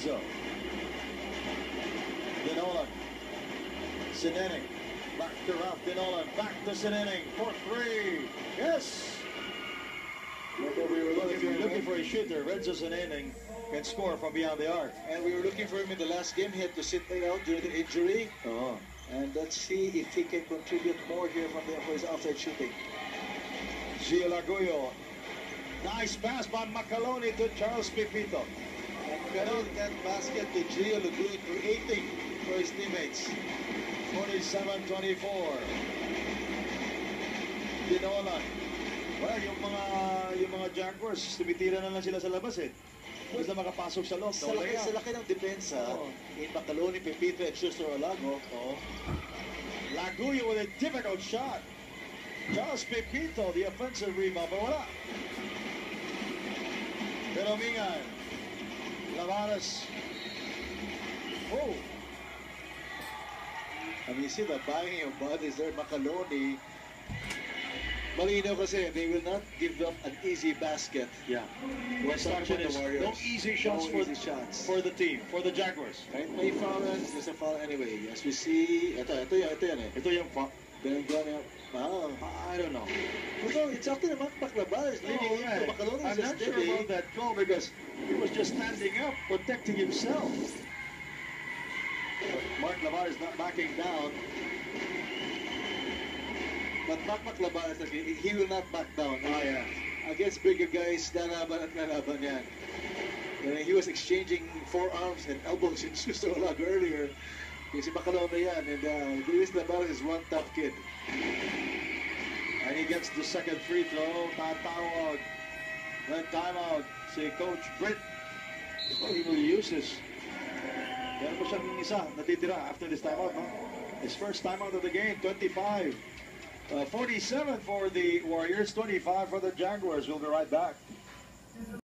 Lorenzo. Dinolan. Sineneng. Back to Ralph Dinolan. Back to Sineneng for 3. Yes! We were looking for a shooter. Renzo Sineneng can score from beyond the arc. And we were looking for him in the last game. He had to sit out during the injury. And let's see if he can contribute more here for his outside shooting. Gio Laguyo. Nice pass by Macaloni to Charles Pepito. And credit that basket to Gio Laguyo, creating for his teammates. 47-24. Dinolan. Well, yung mga Jaguars, tumitira na lang sila sa labas eh. Basta makapasok sa loob. Sa laki ng depensa, in Macaloni, Pepito, and Schuster Olago. Laguyo with a difficult shot. Charles Pepito, the offensive rebound, but wala. Pero Mingan. Lavares. Oh. And you see the banging of bodies there, Macaloni. Malinaw kasi, they will not give up an easy basket. Yeah. The instruction is no easy shots, for the team, for the Jaguars. Kahit may foul, there's a foul anyway. As we see, ito yan eh. Ito yung foul. I don't know. So it's up to the Mark Lavares leading into Macaloni. I'm not sure about that call because he was just standing up, protecting himself. Mark Lavares not backing down. But Mark Lavares, he will not back down. Yeah. Against bigger guys, lalaban at lalaban yan. And he was exchanging forearms and elbows in Schuster Olago earlier. Kasi Macaloni yan, and Luis Lavares is one tough kid. And he gets the second free throw. Tatawag. Then timeout. Si Coach Britt. Well, he will use this. Meron po siyang isa natitira after this timeout, no? His first timeout of the game, 25. 47 for the Warriors, 25 for the Jaguars. We'll be right back.